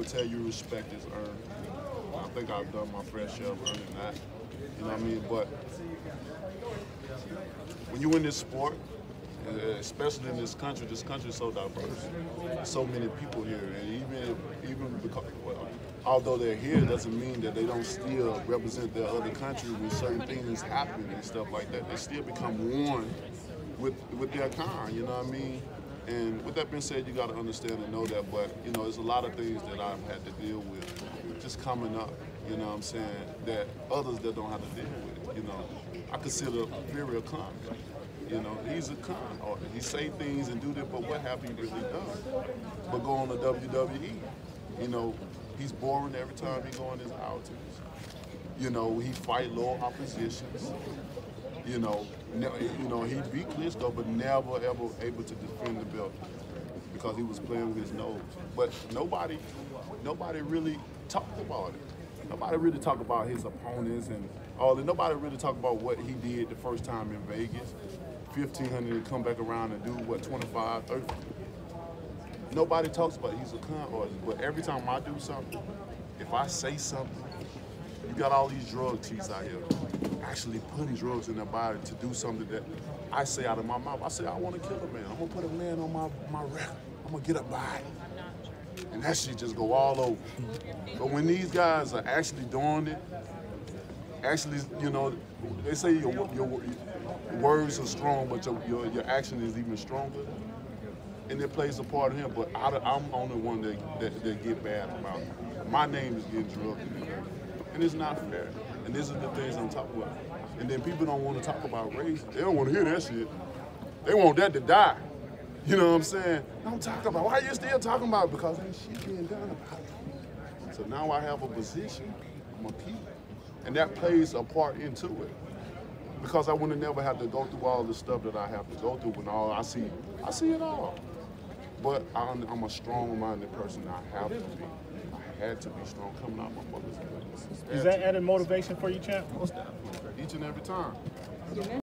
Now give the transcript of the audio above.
would tell you respect is earned. I think I've done my fair share of earning that. You know what I mean? But when you in this sport, especially in this country is so diverse. So many people here, and even because, well, although they're here, doesn't mean that they don't still represent their other country when certain things happen and stuff like that. They still become one with their kind. You know what I mean? And with that being said, you got to understand and know that. But you know, there's a lot of things that I've had to deal with just coming up. You know what I'm saying? That others that don't have to deal with. You know, I consider Fury a con. You know, he's a con artist. He say things and do that, but what have he really done? But go on to WWE, you know, he's boring every time he go on his outings. You know, he fight low oppositions. You know, he beat Klitschko, but never ever able to defend the belt because he was playing with his nose. But nobody really talked about it. Nobody really talked about his opponents and all that. Nobody really talked about what he did the first time in Vegas. 1,500 and come back around and do what, 25, 30. Nobody talks about it. He's a con artist. But every time I do something, if I say something, you got all these drug cheats out here actually putting drugs in their body to do something that I say out of my mouth. I say, I want to kill a man. I'm going to put a man on my record. I'm going to get a body. And that shit just go all over. But when these guys are actually doing it, actually, you know, they say your words are strong, but your action is even stronger, and it plays a part in him. But I'm the only one that get bad about it. My name is getting drugged, and it's not fair. And these are the things I'm talking about. And then people don't want to talk about race. They don't want to hear that shit. They want that to die. You know what I'm saying? Don't talk about it. Why are you still talking about it? Because ain't shit being done about it. So now I have a position. I'm a keep. And that plays a part into it. Because I would have never had to go through all the stuff that I have to go through when I see it all. But I'm a strong-minded person. I have to be. I had to be strong coming out of my mother's business. Is that added motivation for you, champ? Each and every time.